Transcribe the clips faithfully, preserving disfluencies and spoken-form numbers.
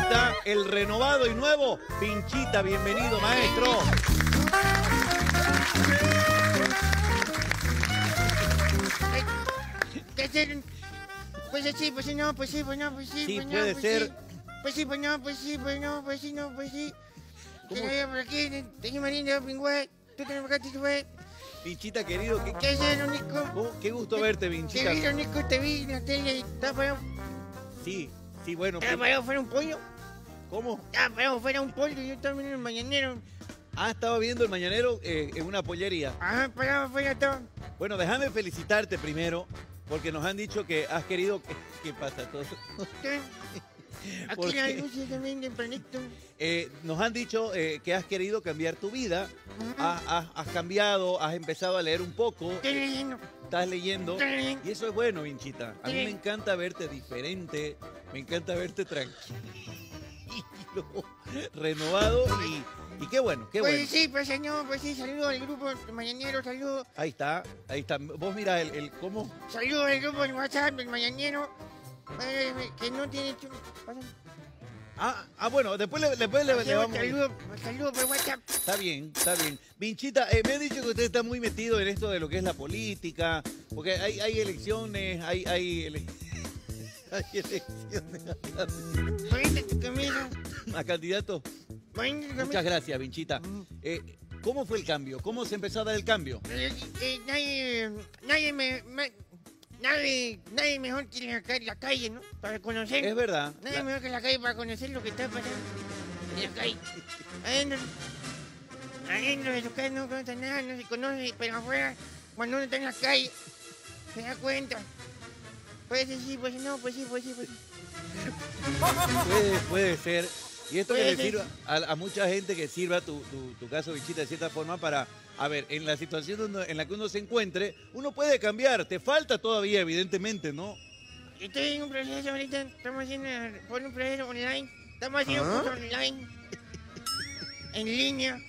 está el renovado y nuevo Vinchita. Bienvenido, maestro. ¿Qué hacer? Pues sí, pues sí, no, pues sí, pues no, pues sí, Sí, pues no, puede pues ser. sí. Pues sí, pues no, pues sí, pues no, pues sí, no, pues sí. ¿Cómo? Que no por aquí, tengo Marín de Pingüe, tú tenés acá, tú ves. Vinchita, querido, ¿qué, ¿Qué hacer, Nico? cómo- qué gusto verte, Te Vinchita. vi, Nico, te vi en la tele y estaba parado, Sí, sí, bueno. estaba parado fuera un pollo. ¿Cómo? Estaba parado fuera un pollo y yo estaba viendo el mañanero. Ah, estaba viendo el mañanero eh, en una pollería. Ajá, parado afuera todo. Bueno, déjame felicitarte primero, porque nos han dicho que has querido... ¿Qué, qué pasa todo? ¿Qué? Aquí ¿Por la qué? luz también tempranito. Eh, nos han dicho eh, que has querido cambiar tu vida. Ajá. Has, has- has cambiado, has empezado a leer un poco, Estoy leyendo. estás leyendo. Estoy leyendo. Y eso es bueno, Vinchita. A mí Sí. me encanta verte diferente, me encanta verte tranquilo, renovado y, y qué bueno, qué Pues bueno. sí, pues señor, pues sí, saludo al grupo mañanero, saludo. Ahí está, ahí está. Vos mira el, el cómo. Saludo al grupo de WhatsApp del mañanero. eh, que no tiene... chu- pasa- Ah, ah bueno, después le, después le, le Saludo, vamos. saludo, saludo por WhatsApp. Está bien, está bien. Vinchita, eh, me han dicho que usted está muy metido en esto de lo que es la política, porque hay, hay elecciones, hay, hay, ele- hay elecciones Ponete tu camisa. a candidatos. Ponete tu Muchas camisa. gracias, Vinchita. Eh, ¿Cómo fue el cambio? ¿Cómo se empezó a dar el cambio? Eh, eh, nadie, nadie me... me- Nadie, nadie mejor que la, ca- la calle, ¿no? Para conocer. Es verdad. Nadie La- mejor que la calle para conocer lo que está pasando en la calle. Adentro, adentro de su casa no conoce nada, no se conoce, pero afuera, cuando uno está en la calle, se da cuenta. Puede ser sí, pues no, pues sí, pues sí, pues sí. Puede, puede ser. Y esto que Puede le ser. sirva a, a mucha gente que sirva tu, tu, tu caso, Vinchita, de cierta forma para, a ver, en la situación donde- en la que uno se encuentre, uno puede cambiar. Te falta todavía, evidentemente, ¿no? Estoy en un proceso ahorita, estamos haciendo por un proceso online, estamos haciendo ¿Ah? cursos online, en línea,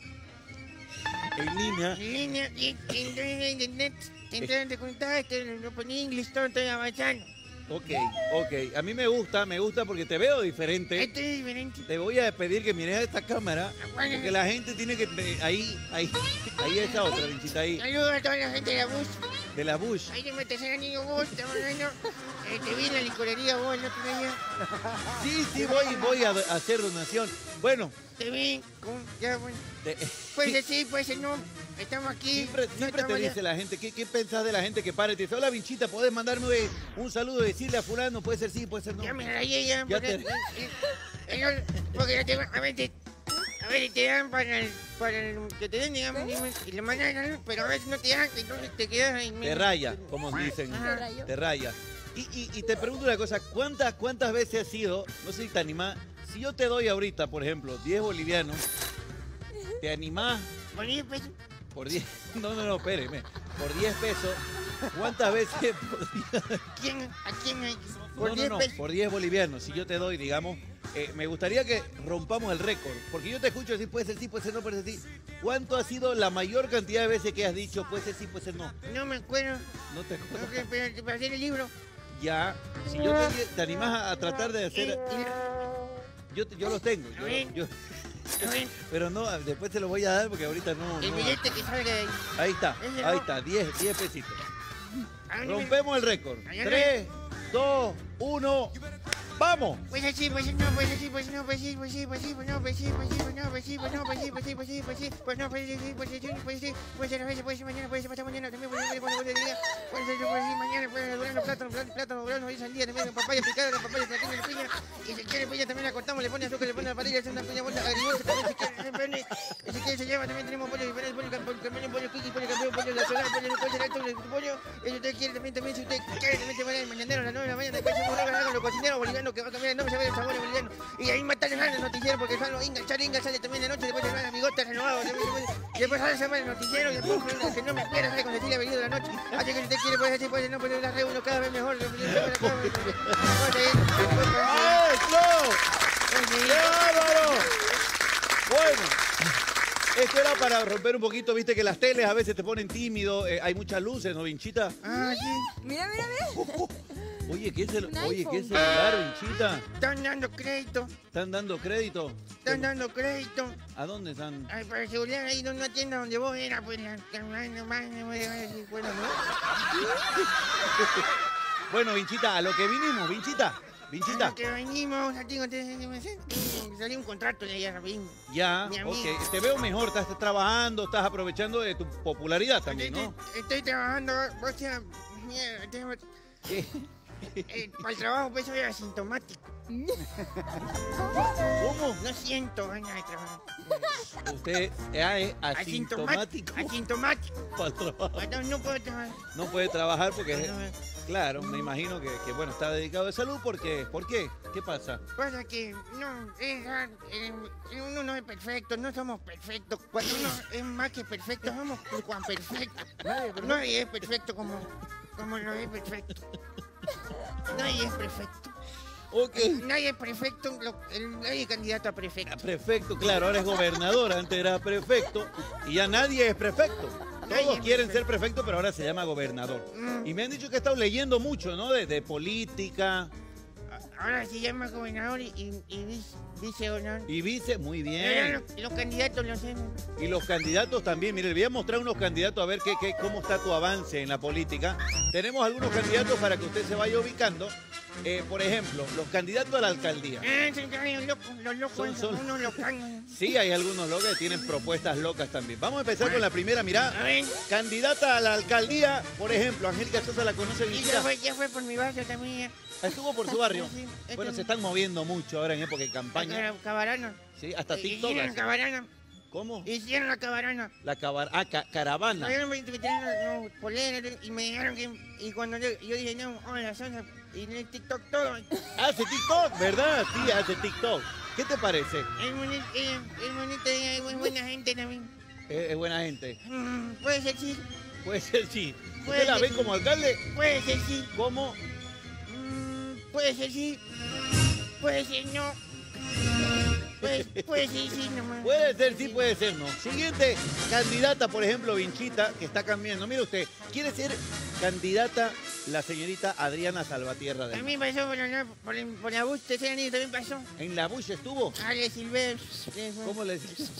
En línea. en línea, y y entonces en internet, entran de contacto, lo ponía en inglés, todo estoy avanzando. Ok, ok. A mí me gusta, me gusta porque te veo diferente. Esto es diferente. Te voy a pedir que mires a esta cámara, porque la gente tiene que... ve- Ahí, ahí, ahí está otra, Vinchita, ahí. Saludos a toda la gente de la bus. De la Bush. Ahí tengo el tercer anillo vos, estamos hablando. Eh, te vi en la licorería vos el otro día. Sí, sí, voy, voy a, a hacer donación. Bueno, Te vi con... Ya, bueno. te- Puede ser sí, puede ser no. Estamos aquí. siempre, no siempre te estamos allá. dice la gente, ¿qué, qué pensás de la gente que para y te dice, hola Vinchita, ¿podés mandarme un saludo y decirle a fulano? Puede ser sí, puede ser no. Ya me rayé ya. Ya porque, te- eh, eh, eh, porque ya te, a veces... A veces te dan para el, para el que te den, digamos, y le mandan, ¿no? Pero a veces no te dan, entonces te quedas ahí. Te raya, como dicen. Ajá. Te raya. Y, y- y te pregunto una cosa, ¿cuántas, ¿cuántas veces has sido, no sé si te animás, si yo te doy ahorita, por ejemplo, diez bolivianos, ¿te animás Por diez pesos. por diez? No, no, no, espéreme. Por diez pesos, ¿cuántas veces podría- ¿Quién? ¿A quién hay? No, Por no, diez no, pesos. por diez bolivianos, si yo te doy, digamos, eh, me gustaría que rompamos el récord, porque yo te escucho decir, puede ser sí, puede ser no, puede ser sí. ¿Cuánto ha sido la mayor cantidad de veces que has dicho, puede ser sí, puede ser no? No me acuerdo. No te Tengo acuerdas. que esperar para hacer el libro. Ya, si yo te, te animás a, a tratar de hacer, Y- yo, te- yo los tengo, A yo- ver. yo- a ver, pero no, después te los voy a dar porque ahorita no. el no. billete que salga de ahí. Ahí está, Ese ahí no. está, diez, diez pesitos. ¿A dónde me- Rompemos el récord. Allá no. tres, dos, uno, ¡vamos! Pues así, pues no, pues así, pues no, pues sí, pues sí, pues sí, pues no, pues sí, pues sí, pues no, pues sí, pues no, pues sí, pues sí, pues sí, pues sí, pues no, pues sí, pues sí, pues sí, puede ser a veces, puede ser mañana, puede ser pasado mañana, también puede ser cuando puede día, puede ser puede ser mañana, puede ser durando plátano, plátano, plátano, durando hoy al día, también papaya picada, la papaya platina, la piña, y si quiere piña también la cortamos, le pone azúcar, le pone la parrilla, hace una piña bolsa agridulce, también si quiere, se pone, y si quiere se lleva, también tenemos pollo diferente, pollo campeón, campeón, pollo kiki, pollo campeón, pollo nacional, pollo no puede ser esto, pollo, y si usted quiere también, también si usted quiere, también te va a dar el mañanero a las nueve de la mañana, después se mueve con los cocineros bolivianos que va a cambiar el nombre, se va a ver el sabor boliviano, y ahí matan el noticiero porque sale Inga, Char Inga sale también de noche, después se va a bigote renovado, y después sale se va el noticiero, y después que no me quiera sale con Cecilia Venido de la noche, así que si usted quiere puede decir, puede no, puede la red uno cada vez mejor, ¡Maestro! ¡Qué bárbaro! Bueno, esto era para romper un poquito, viste que las teles a veces te ponen tímido, eh, hay muchas luces, ¿no, Vinchita? Ah, sí. Mira, mira, mira. Oye, ¿qué, cel Un Oye, ¿qué iPhone. celular, Vinchita? Están dando crédito. ¿Están dando crédito? Están dando crédito. ¿A dónde están? Ay, para el celular ahí en una tienda donde vos eras, pues la nomás, nomás, no voy a decir, bueno, ¿no? Bueno, Vinchita, a lo que vinimos, Vinchita. Vinchita. A lo que venimos, a ti, salió un contrato de allá, rapidín. Ya, Mi amigo. ok. Te veo mejor, estás trabajando, estás aprovechando de tu popularidad también, ¿no? Estoy, estoy trabajando, o sea, mierda, tengo- ¿Qué? eh, para el trabajo pues soy asintomático. ¿Cómo? No siento ganas de trabajar. Usted ya es asintomático Asintomático. para el trabajo. Entonces no puedo trabajar. No puede trabajar porque, No, claro, me imagino que, que, bueno, está dedicado de salud. ¿Por qué? ¿Por qué? ¿Qué pasa? Pasa que no, es, raro, eh, uno no es perfecto, no somos perfectos. Cuando uno es más que perfecto, somos Juan perfecto. Nadie es perfecto como, como lo es perfecto. Nadie es perfecto. Ok. Nadie es perfecto, lo- el- nadie es candidato a prefecto. Prefecto, claro, ahora es gobernador, antes era prefecto y ya nadie es prefecto. Nadie Todos es quieren prefecto. ser prefecto, pero ahora se llama gobernador. Mm. Y me han dicho que he estado leyendo mucho, ¿no? De, de política Ahora se llama gobernador y, y, y vice, vicegobernador. y vice, muy Ahora bien. los, los candidatos lo hacen. Y los candidatos también, mire, le voy a mostrar unos candidatos a ver qué, qué, cómo está tu avance en la política. Tenemos algunos candidatos para que usted se vaya ubicando. Eh, por ejemplo, los candidatos a la alcaldía. Ah, son los locos, los locos, Son- son- uno lo cagan. Sí, hay algunos locos que tienen propuestas locas también. Vamos a empezar con la primera, mirá. A ver, Candidata a la alcaldía, por ejemplo, Angélica Sosa la conoce y ya Vinchita. fue, ya fue por mi barrio también. Estuvo por su barrio. Sí, este- Bueno, se están moviendo mucho ahora en época de campaña. Cara- Cabarana. Sí, hasta Eh, TikTok. Hicieron la hace. cabarana. ¿Cómo? Hicieron la cabarana. La cabar ah, ca- caravana. Me metieron no, poleras y me dijeron que. Y cuando yo, yo dije, no, hola, Sosa. Y en el TikTok todo. Hace TikTok, ¿verdad? Sí, hace TikTok. ¿Qué te parece? Es bonita, es, es bonita, es bu- buena gente también. Es, es buena gente. Mm, puede ser sí, Puede ser sí. Puede ¿Usted la ser. ve como alcalde? puede ser sí. ¿Cómo? Mm, puede ser sí, puede ser no. Puede, puede ser sí nomás. Puede ser sí, puede ser no. Siguiente candidata, por ejemplo, Vinchita, que está cambiando. Mire usted, quiere ser candidata la señorita Adriana Salvatierra de También pasó por la, por, el- por la bus de Serranito, también pasó. ¿En la Bush estuvo? Ale Silver. ¿Cómo le dices?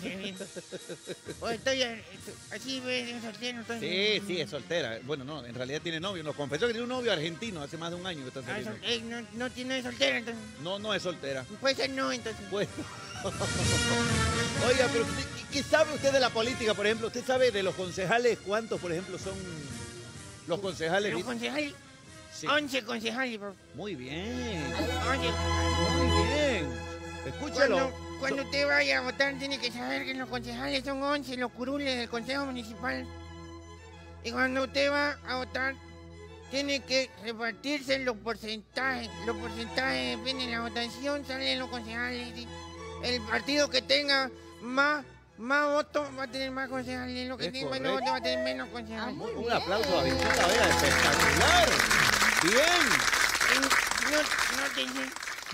O estoy eh, así, ves, soltero. estoy- Sí, sí, es soltera. Bueno, no, en realidad tiene novio. Nos confesó que tiene un novio argentino hace más de un año que está Ah, saliendo. sol- eh, no, no tiene soltera, entonces. No, no es soltera. Puede ser no, entonces. Pues. Oiga, pero usted- ¿qué qué sabe usted de la política, por ejemplo? ¿Usted sabe de los concejales cuántos, por ejemplo, son los concejales? Los concejales, Sí. once concejales, por Muy bien, Oye, muy bien. Escúchalo. cuando, cuando usted vaya a votar, tiene que saber que los concejales son once, los curules del Consejo Municipal. Y cuando usted va a votar, tiene que repartirse los porcentajes. Los porcentajes dependen de la votación, salen los concejales. ¿sí? El partido que tenga más, más votos va a tener más concejales. Lo que Es tenga menos correcto. votos va a tener menos concejales. Muy- un aplauso a Vinchita, vea, espectacular. Bien. Y no, no te sé.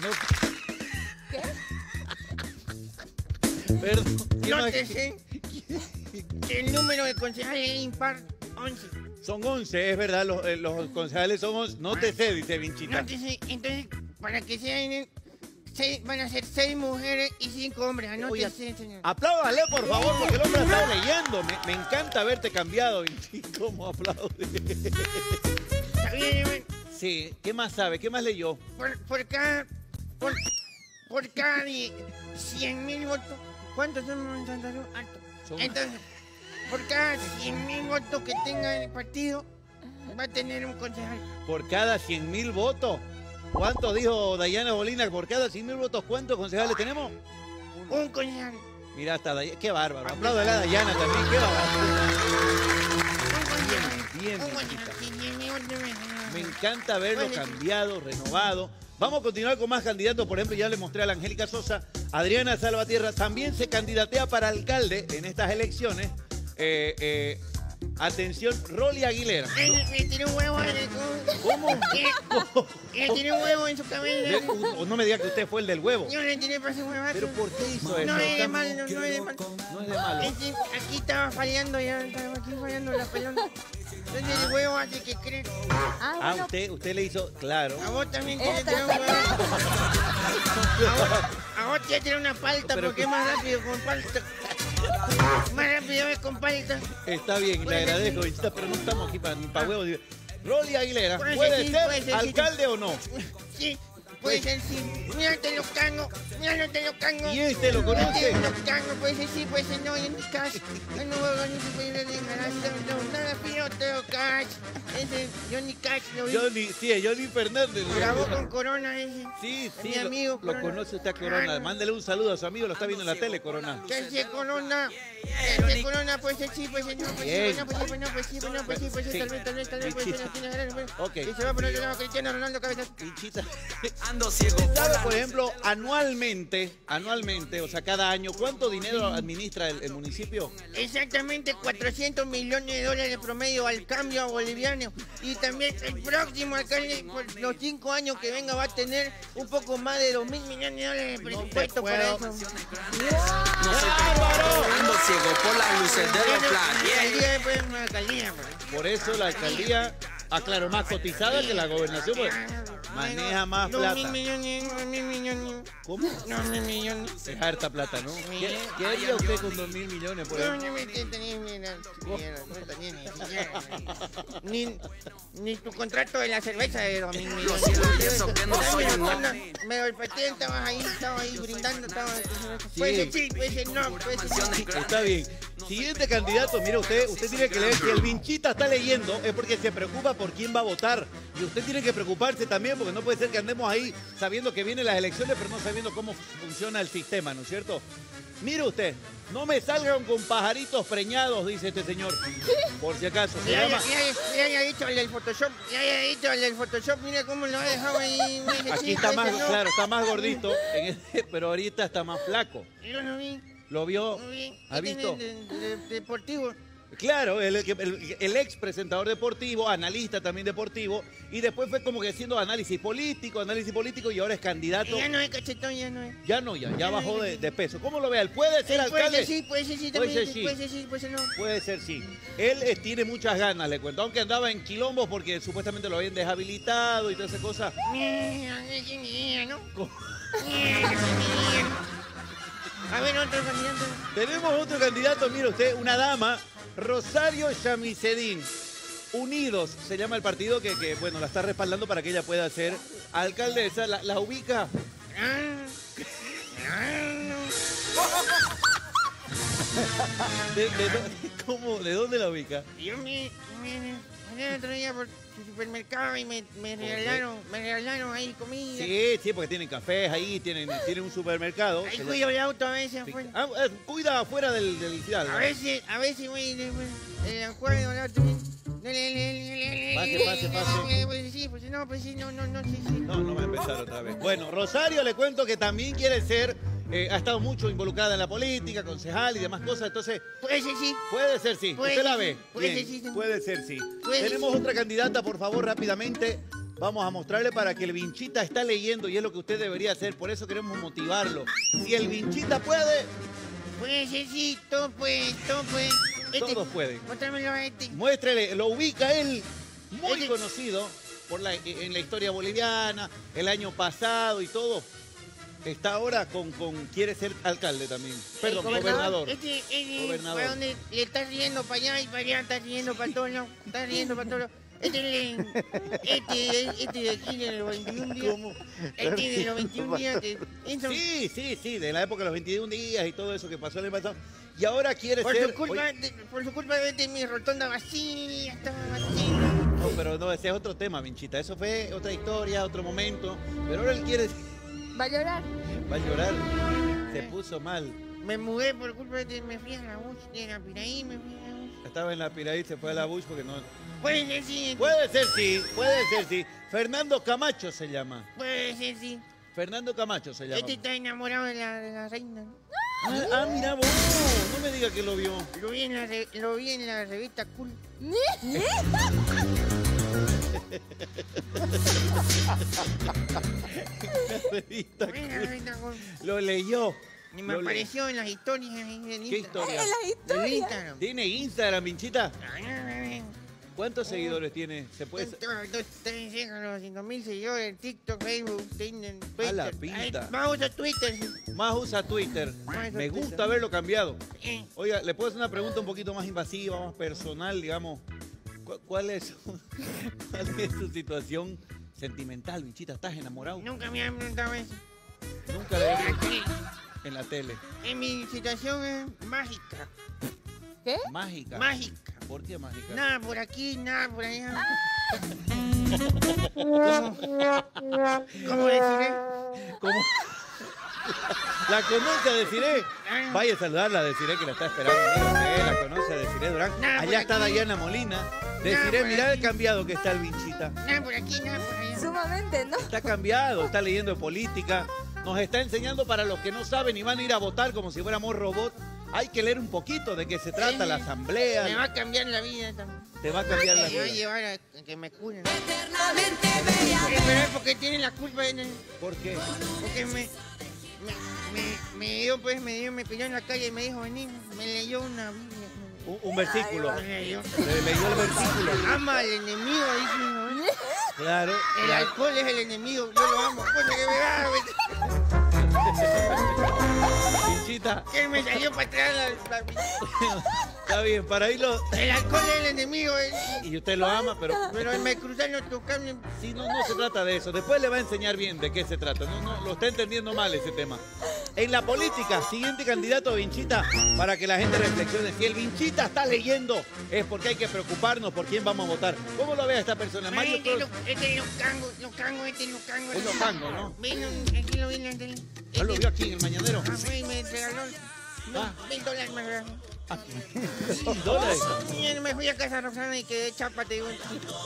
No. Perdón. ¿qué No más? te sé. El número de concejales es impar, once. Son once, es verdad, los, eh, los concejales son once. No te sé, dice Vinchita. No te sé. Entonces, para que sean seis, van a ser seis mujeres y cinco hombres. Oye, Anótese, señor. Apláudale, por favor, porque el hombre ha estado leyendo. Me, me encanta verte cambiado, Vinchita. ¿Cómo aplaude? Está bien, hermano. Sí, ¿qué más sabe? ¿Qué más leyó? Por, por cada. Por, por cada die- cien mil votos. ¿Cuántos son en Santa Cruz? Alto. Son- Entonces, por cada cien mil votos que tenga el partido, va a tener un concejal. Por cada cien mil votos. ¿Cuánto dijo Dayana Bolina? Por cada cien mil votos, ¿cuántos concejales tenemos? Un concejal. Mira, hasta Dayana. Qué bárbaro. Apláudale a Dayana también. Qué bárbaro. Un concejal. Bien, Un Vinchita. concejal. cien mil votos. Me encanta verlo Bueno, cambiado, renovado. Vamos a continuar con más candidatos. Por ejemplo, ya le mostré a la Angélica Sosa. Adriana Salvatierra también se candidatea para alcalde en estas elecciones. Eh, eh, Atención, Rolly Aguilera. Él le tiró un huevo en el... ¿Cómo? Le tiré un huevo en su cabello. O no me diga que usted fue el del huevo. Yo le tiré para ese huevazo. ¿Pero por qué hizo eso? No es de Está- malo, no es de malo. No es de malo. Es que aquí estaba fallando ya, estaba aquí fallando la pelota. Entonces el huevo hace que crezca. Ah, Ah, bueno. usted, usted le hizo, claro. A vos también te Esta- tirar un huevo. A vos, a vos te tirar una palta Pero porque que- es más rápido con palta. Más rápido es con palta. Está bien, le Puede agradezco, ser. Vinchita, pero no estamos aquí para, ni para huevos. Rolly Aguilera, Puede ¿puede ser, ser puede ser, sí. alcalde o no? Sí, puede ser sí. Mira, te lo cango. Mira, te lo cango. ¿Y este lo conoce? Te lo cango, puede ser sí, puede ser no. Y en mi cash. Ay, no, no, no se puede ir de ganancia. No, nada, pío, te lo cash. Ese Johnny Cash lo vi. Johnny, sí, es Johnny Fernández. Grabó con Corona ese. Sí, Es sí, mi lo- amigo, lo, Corona. conoce usted a Corona. Claro. Mándele un saludo a su amigo, lo está viendo en la tele, Corona. ¿Qué hace Corona? ¿Qué hace Corona? Pues sí, pues no, pues sí, Bien. pues no, pues sí, pues no, pues sí, pues no, pues sí, pues sí, Sí. tal vez, tal vez, tal vez, pues sí, no tiene ganas, pues. Ok. Y se va por otro lado Cristiano Ronaldo cabeza. Vinchita. Ando ciego. ¿Usted sabe, por ejemplo, anualmente, anualmente, o sea, cada año, cuánto dinero administra el, el municipio? Exactamente cuatrocientos millones de dólares promedio al cambio a boliviano. Y también el próximo alcalde, por los cinco años que venga, va a tener un poco más de dos mil millones de dólares de presupuesto para puedo. eso. No soy tan ando ciego por las luces de los La planes. alcaldía después es una alcaldía, pues. Por eso la alcaldía, ah, claro, más cotizada que la gobernación, pues, maneja más Dos mil plata. millones, dos mil millones. ¿Cómo? Dos mil millones. Es harta plata, ¿no? ¿Qué, qué haría usted con dos mil millones, por No, ejemplo? no me tenía mira, siquiera, no tenía ni siquiera. Ni, ni tu contrato de la cerveza de dos mil millones. cielo y eso que no soy un hombre. Me golpeé, estabas ahí, estaba ahí brindando, estaba... Puede ser sí, puede ser no, puede ser sí. Está bien. Siguiente candidato, mire usted, usted tiene que leer, si el Vinchita está leyendo es porque se preocupa por quién va a votar. Y usted tiene que preocuparse también porque no puede ser que andemos ahí sabiendo que vienen las elecciones pero no sabiendo cómo funciona el sistema, ¿no es cierto? Mire usted, no me salgan con pajaritos preñados, dice este señor. Por si acaso, se Ya, ya, llama... ya, ya, ya he dicho al del Photoshop, ya, ya he dicho al del Photoshop, mira cómo lo ha dejado ahí. Mire, Aquí sí, está puede más, ser no. claro, está más gordito, en este, pero ahorita está más flaco. Yo no vi, ¿Lo vio? no vi. ¿Ha Este visto? es el de- de- de- Deportivo. Claro, el, el- el ex presentador deportivo, analista también deportivo, y después fue como que haciendo análisis político, análisis político, y ahora es candidato. Ya no es cachetón, ya no es. Ya no, ya, ya bajó de, de peso. ¿Cómo lo ve? ¿Él puede ser Puede alcalde? ser sí, puede ser sí, Puede también, ser sí. puede ser sí, puede ser no. Puede ser sí. Él eh, tiene muchas ganas, le cuento, aunque andaba en quilombos porque supuestamente lo habían deshabilitado y toda esa cosa. Mira, qué mía, ¿no? ¿Cómo? Mira, qué mía. A ver, otro candidato. Tenemos otro candidato, mire usted, una dama, Rosario Chamicedín. Unidos se llama el partido que, que, bueno, la está respaldando para que ella pueda ser alcaldesa. La, la ubica. Ah, ah, ¿De, de dó- cómo, ¿De dónde la ubica? no. Yo me, me, me el otro día por el supermercado y me, me regalaron, me regalaron ahí comida. Sí, sí, porque tienen cafés ahí, tienen, tienen un supermercado. Ahí Se la- cuido el auto a veces Sí. afuera. Ah, eh, cuida afuera del, del Fidalgo. A veces, a veces voy en el acuario del auto. Pase, pase, pase. Pues sí, pues no, pues sí, no, no, no, sí, sí. No, no va a empezar otra vez. Bueno, Rosario le cuento que también quiere ser, eh, ha estado mucho involucrada en la política, concejal y demás cosas, entonces Puede ser sí. puede ser sí. Puede ¿Usted la ser ve? sí, puede Bien, ser sí, sí. puede ser sí. Puede ser Tenemos sí. otra candidata, por favor, rápidamente. Vamos a mostrarle para que el Vinchita está leyendo y es lo que usted debería hacer, por eso queremos motivarlo. Si el Vinchita puede, Puede ser sí, todo puede, todo puede. Este, todos pueden. Muéstramelo a este. Muéstrele, lo ubica él, muy Este- conocido por la, en la historia boliviana, el año pasado y todo. Está ahora con, con quiere ser alcalde también. Perdón, El gobernador. Este, este, Gobernador. para donde le está riendo para allá y para allá, está riendo para todos lados, está riendo para todos lados. Este, es el- este, este de aquí de los veintiún días. ¿Cómo? Este de los veintiún días. Que, eso, Sí, sí, sí, de la época de los veintiún días y todo eso que pasó el año pasado. Y ahora quiere por, ser... su culpa, Oye, de- por su culpa, vete mi rotonda vacía, estaba vacía. no, pero no, ese es otro tema, Vinchita. Eso fue otra historia, otro momento. Pero ahora él quiere... Va a llorar. Va a llorar. Se puso mal. Me mudé por culpa de me fui a la bus, de la Piraí, me fui a la bus. Estaba en la Piraí, se fue a la Bush porque no... Puede ser sí, Puede ser sí, puede ser sí. Fernando Camacho se llama. puede ser sí. Fernando Camacho se llama. Este está enamorado de la, de la reina. Ah, ah, mira vos, no me diga que lo vio. Lo vi en la, re- lo vi en la revista Cool. Revista Lo vi en la Cool. revista Cool. Lo leyó. Y me Lo le- apareció en las historias ahí en ¿Qué Instagram. historia? En las En historias. Instagram. ¿Tiene Instagram, Vinchita? Ay, ¿Cuántos seguidores tiene? ¿Se puede sa- Dos, dos, tres, cinco, cinco mil seguidores, TikTok, Facebook, Tinder, Twitter. A la pinta. Ay, más uso Twitter. sí. Más usa Twitter. Más usa Me Twitter. gusta haberlo cambiado. Eh, Oiga, ¿le puedo hacer una pregunta un poquito más invasiva, más personal, digamos? ¿Cu- ¿Cuál es, su- cuál es su situación sentimental, Vinchita? ¿Estás enamorado? Nunca me han preguntado eso. Nunca le he Aquí, en la tele. en mi situación es mágica. ¿Qué? Mágica. Mágica. ¿Por qué mágica? Nada por aquí, nada por allá. ¿Cómo deciré? ¿Cómo? ¿La conoce a Desiree? Vaya a saludarla a Desiree, que la está esperando. Mira usted, la conoce a Desiree Durán. Nada, por Allá está aquí. Dayana Molina. Desiree, por mirá el aquí. cambiado que está el Vinchita. Nada por aquí, nada por allá. Sumamente, ¿no? Está cambiado, está leyendo de política. Nos está enseñando para los que no saben y van a ir a votar como si fuéramos robots. Hay que leer un poquito de qué se trata la Me asamblea. va a cambiar la vida también. Te va a cambiar la Me va a vida. llevar a que me curen. Eternamente bella. Eh, Pero es porque tiene la culpa. de- ¿Por qué? Porque me, me, me, me dio, pues, me dio, me pilló en la calle y me dijo, vení, me leyó una Biblia. Un, un versículo. Me leyó. Le leyó el versículo. Ama al enemigo, dice, ¿no? Claro. El la- alcohol es el enemigo, yo lo amo. Coño, que me va, Vinchita, que me salió para atrás la, la- está bien, para irlo. El alcohol es el enemigo, eh. Y usted lo ama, pero Pero me cruzaron los tocables. sí, no, no se trata de eso. Después le va a enseñar bien de qué se trata. No, no, lo está entendiendo mal ese tema. En la política, siguiente candidato Vinchita, para que la gente reflexione. Si el Vinchita está leyendo, es porque hay que preocuparnos por quién vamos a votar. ¿Cómo lo ve a esta persona? Mario Este es Cruz. lo- este es lo cango, lo cango, este es lo cango. Es lo cango, ¿no? Vino, aquí lo vi en la tele. ¿No lo vio aquí en el Mañanero? Ah, fue y me regaló Ah. mil dólares, me regaló. Ah, dólares. Y me fui a Casa Rosana y quedé chapa, te digo.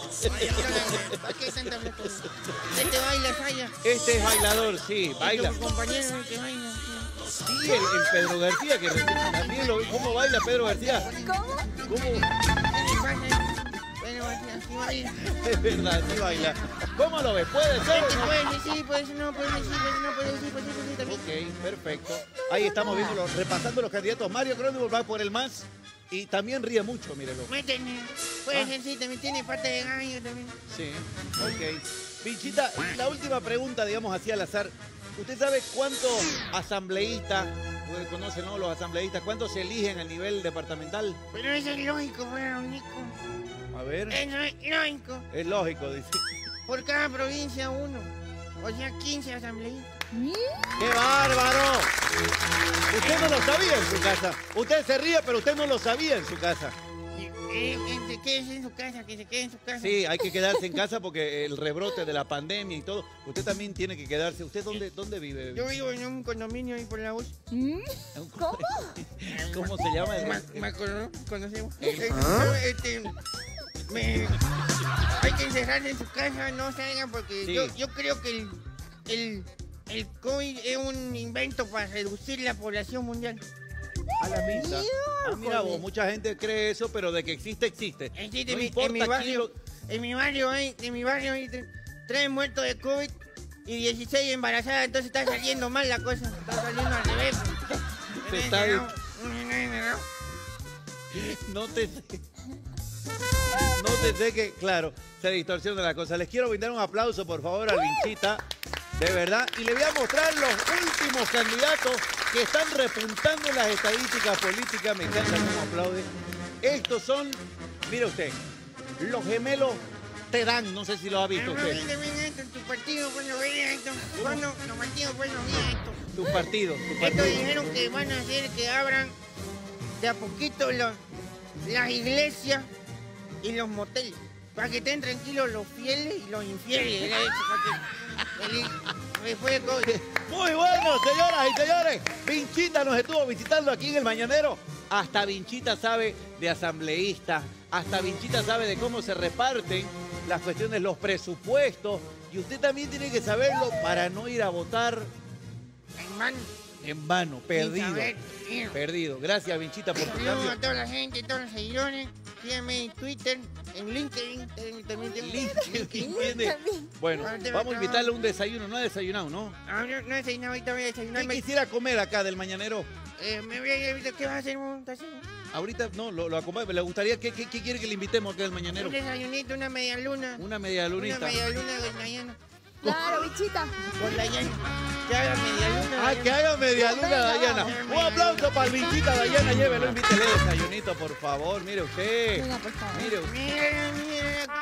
¿Para qué tanta plata? Este baila, Saya. Este es bailador, sí, baila. Este compañero que baila. sí. Sí, el, el Pedro García, que también lo vi. ¿Cómo baila Pedro García? ¿Cómo? ¿Cómo? ¿Qué le pasa? Bueno, así baila. Es verdad, sí baila. ¿Cómo lo ves? ¿Puede ser Este o no? puede decir, puede ser, no, puede decir, puede ser, no, puede decir, puede decir, puede decir, también. Ok, perfecto. Ahí estamos viendo, los- repasando los candidatos. Mario Cronenberg va por el más y también ríe mucho, mírelo. Méteme. Puede Ah. ser, sí, también tiene pata de gallo también. Sí, ok. Vinchita, la última pregunta, digamos así al azar. ¿Usted sabe cuántos asambleístas, usted conoce, ¿no? Los asambleístas, cuántos se eligen a nivel departamental? Pero eso es lógico, bueno, Nico. A ver, Eso es lógico. es lógico, dice. Por cada provincia uno. O sea, quince asambleístas. ¡Qué bárbaro! Usted no lo sabía en su casa. Usted se ríe, pero usted no lo sabía en su casa. Eh, que se quede en su casa, que se quede en su casa. Sí, hay que quedarse en casa porque el rebrote de la pandemia y todo. Usted también tiene que quedarse. ¿Usted dónde, dónde vive? Yo vivo en un condominio ahí por la U. ¿Cómo? ¿Cómo se llama? Me, me acuerdo, conocemos. ¿El- Eh, este, me, hay que encerrarse en su casa, no salgan porque Sí. yo, yo creo que el, el, el COVID es un invento para reducir la población mundial. A la misa. Ah, mira vos, mucha gente cree eso, pero de que existe, existe. Existe No mi- importa en mi quién barrio, lo- en mi barrio hay, en mi barrio hay tre- tres muertos de COVID y dieciséis embarazadas, entonces está saliendo mal la cosa, está saliendo al revés. Se está- No te sé. No te sé que, claro, se distorsiona la cosa. Les quiero brindar un aplauso, por favor, al Vinchita. De verdad. Y le voy a mostrar los últimos candidatos que están repuntando en las estadísticas políticas. Me encanta cómo aplaude. Estos son, mire usted, los gemelos Terán. No sé si lo ha visto usted. Tu partido, bueno, ve esto. Bueno, los partidos, bueno, ve esto. Sus partidos. Sus Estos partidos. dijeron que van a hacer que abran de a poquito los, las iglesias y los moteles. Para que estén tranquilos los fieles y los infieles. Era eso, para que el- después de COVID. Muy bueno, señoras y señores. Vinchita nos estuvo visitando aquí en el Mañanero. Hasta Vinchita sabe de asambleístas. Hasta Vinchita sabe de cómo se reparten las cuestiones, los presupuestos. Y usted también tiene que saberlo para no ir a votar Hermano, en vano, perdido. saber, tío. Perdido. Gracias, Vinchita, por tu Saludos cambio. a toda la gente, todos los seguidores. Síganme en Twitter, en LinkedIn. También, también tengo LinkedIn, ¿entiende? Bueno, vamos a invitarle a un desayuno. No ha desayunado, ¿no? Ah, no, no he desayunado, ahorita voy a desayunar. ¿Qué Me, quisiera comer acá del mañanero? eh, me voy a ir ahorita. ¿Qué vas a hacer? ¿Un desayuno? Ahorita no, lo, lo acompaño. ¿Le gustaría? ¿Qué, qué, qué quiere que le invitemos acá del mañanero? Un desayunito, una media luna. Una media lunita. Una media luna con Dayana. Claro, bichita. Con Dayana. Que haga media luna. Ah, Dayana. que haga media luna, Venga, Dayana. vamos. Un aplauso para el Vinchita, Dayana. Llévelo, invítele desayunito, por favor. Mire usted. Venga, por favor. Mire usted. Mira, mira,